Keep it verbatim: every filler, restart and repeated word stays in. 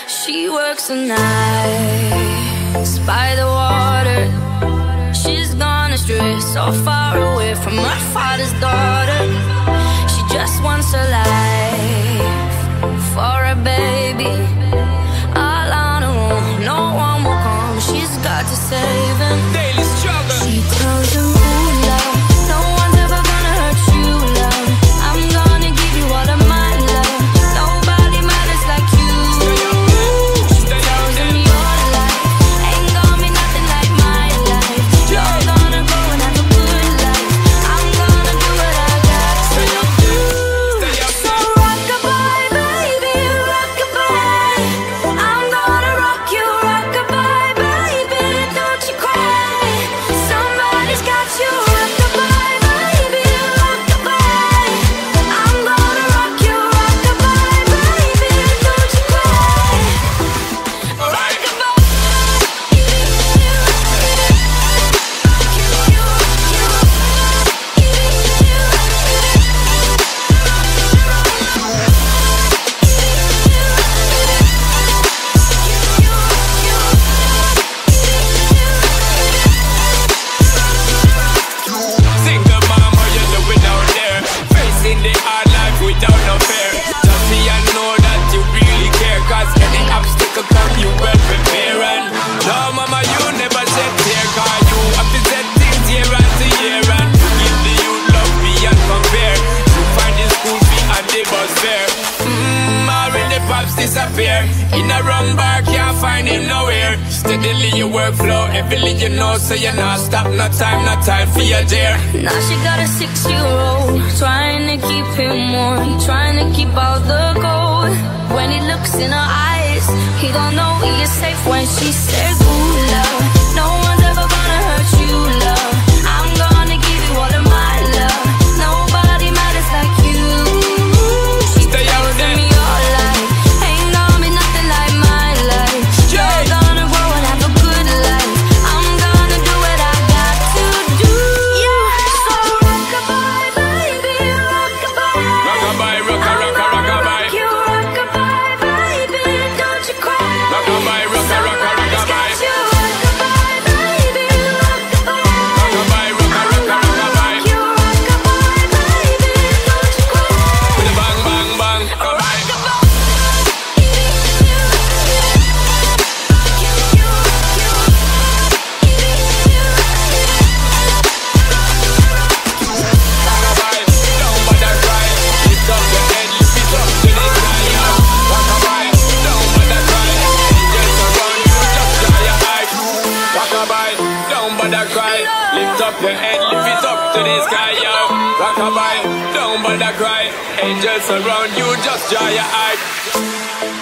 She works the nights by the water. She's gone astray, so far away from her father's daughter. She just wants a life for a baby. All on her own, no one will come. She's got to save him. Daily struggle. She tells him, ooh, love, no one's ever gonna hurt you, love. I'm gonna give you all of my love. Nobody matters like you. She tells him your life ain't gonna be nothing like my life. You're gonna go and have a good life. I'm gonna do what I got to do. So rock-a-bye, baby, rock-a-bye. I'm gonna rock you, rock-a-bye, baby. Don't you cry, somebody's got you. Rock-a-bye, baby, rock-a-bye. I'm gonna rock you, rock-a-bye, baby. Don't you cry, rock-a-bye. Single mom, how you doing out there? Facing the hard life without no fear. Just me, I know that you really care, cause any obstacle come, you well prepare. And no, mama, you never said tear, cause you have to set things year after year. And you give the youth love beyond compare. You find the school fee and the bus fare. Mmm, already pops disappear. In a wrong bar, can't find him nowhere. Steadily your workflow, everything you know, so you're not stop, no time, no time for your dear. Now she got a six-year-old, trying to keep him warm, trying to keep all the gold. When he looks in her eyes, he don't know he is safe when she says, ooh, love, no one's ever gonna hurt you, love. I'm gonna give you all of my love. Nobody matters like you. She Stay out tells there. me your life ain't gonna be nothing like my life. You're gonna grow and have a good life. I'm gonna do what I got to do. So rock-a-bye, baby, rock-a-bye. Rock-a-bye, rocka, rocka, rock-a-bye. You rock-a-bye, baby, don't you cry. Rock-a-bye, rocka, rocka, rock-a-bye. You rock-a-bye, baby, rock-a-bye. Rock-a-bye, rocka, rocka, rock-a-bye. You rock-a-bye, baby, don't you cry. With a bang, bang, bang, rock-a-bye. Rock-a-bye, don't bother cry. Lift up your head, lift it up to the sky, yeah. Rock-a-bye, don't bother cry. Angels around you, just dry your eyes. Rock-a-bye, don't bother cry. Lift up your head, lift it up to the sky, yeah. Rock-a-bye, don't bother cry. Angels around you, just dry your eyes.